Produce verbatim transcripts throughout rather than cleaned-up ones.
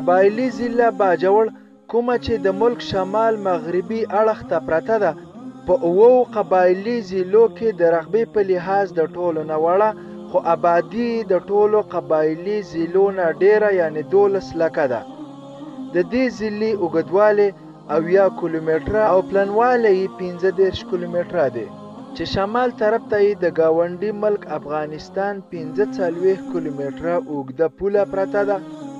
قبایلي ضلع باجوړ کومه چې د ملک شمال مغربي اړخ ته پرته ده په اوو قبایلي ضلعو کې د رقبې په لحاظ د ټولو نه وړه خو آبادي د ټولو قبایلي ضلعو نه ډیره یعنې دولس لکه ده. د دې ضلعې اوږدوالی اویا کیلومتره او پلنوالی یې پنځه دېرش کیلومتره دی چې شمال طرف ته یې د ګاونډي ملک افغانستان پنځه څلوېښت کیلومتره اوږده پوله پرته ده.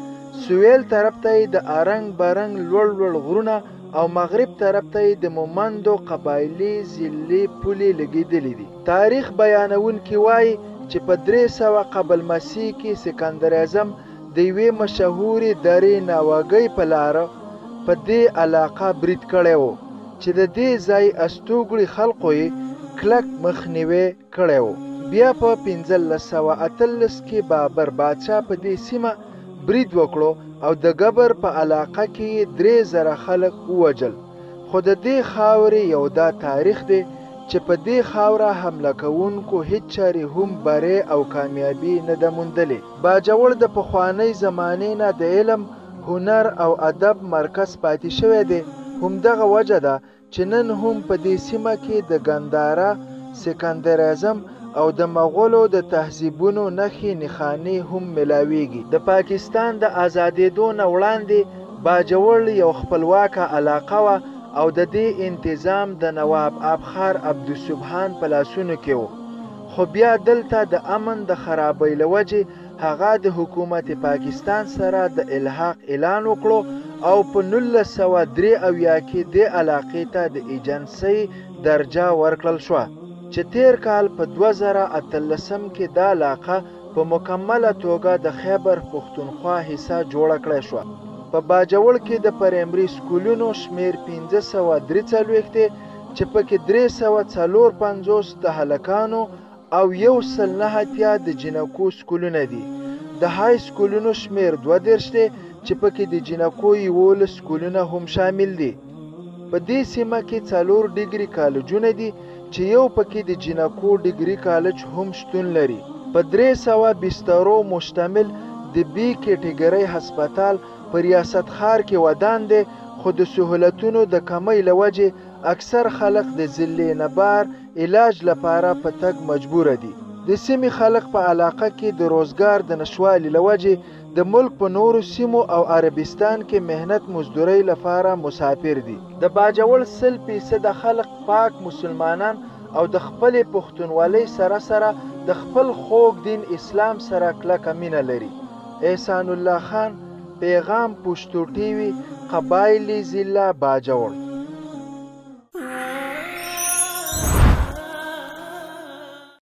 سویل طرف ته یې د ارنګ برنګ لوړ لوړ غرونه او مغرب طرف ته یې د مومندو قبایلي ضلعې پولې لګېدلې دي. تاریخ بیانونکي وایي چې په درې سوه قبل مسیح کې سکندر اعظم د یوې مشهورې درې ناوګۍ په لاره په دې علاقه برید کړی و چې د دې ځای استوګړي خلقو یې کلک مخنیوی کړی و. بیا په پنځلس سوه اتلس کې بابر بادشاه په دې سیمه برید وکړو او د ګبر په علاقه کې یې درې زره خلک ووژل. خو د دې خاورې یو دا تاریخ دی چې په دې خاوره حمله کوونکو هیڅ چارې هم بری او کامیابي نه ده موندلې. باجوړ د پخوانۍ زمانې نه د علم، هنر او ادب مرکز پاتې شوی دی. همدغه وجه ده چې نن هم په دې سیمه کې د ګندهارا، سکندر اعظم او د مغولو د تهذیبونو نښې نښانې هم ملاویږي. د پاکستان د آزادېدو نه وړاندې باجوړ یو خپلواکه علاقه وه او د دې انتظام د نواب ابخار عبدالسبحان په لاسونو کې و. خو بیا دلته د امن د خرابۍ له وجې هغه د حکومت پاکستان سره د الحاق اعلان وکړو او په نولس سوه درې اویا کې دې علاقې ته د ایجنسۍ درجه ورکړل شوه چې تیر کال په دوه زره اتلسم کې دا علاقه په مکمله توګه د خیبر پښتونخوا حصه جوړه کړې شوه. په باجوړ کې د پرایمري سکولونو شمیر پنځه سوه درې څلوېښت دی چې پکې درې سوه څلور پنځوس د هلکانو او یو سل نهه اتیا د جنکو سکولونه دي. د های سکولونو شمیر دوه دېرش دی چې پکې د جنکو یولس سکولونه هم شامل دي. په دې سیمه کې څلور ډیګري کالجونه دي چې یو پکې د جنکو ډیګري کالج هم شتون لري. په درې سوه بسترو مشتمل د بي کیټګرۍ هسپتال په ریاست خار کې ودان دی، خو د سهولتونو د کمۍ له وجې اکثر خلک د ضلع نه بهر علاج لپاره په تګ مجبوره دي. د سیمې خلک په علاقه کې د روزګار د نشوالي له وجې د ملک په نورو سیمو او عربستان کې مهنت مزدورۍ لپاره مسافر دي. د باجوړ سل فیصده خلک پاک مسلمانان او د خپلې پښتونولۍ سره سره د خپل خوږ دین اسلام سره کلکه مینه لري. احسان الله خان، پیغام پښتو ټي وي، قبایلي ضلع باجوړ.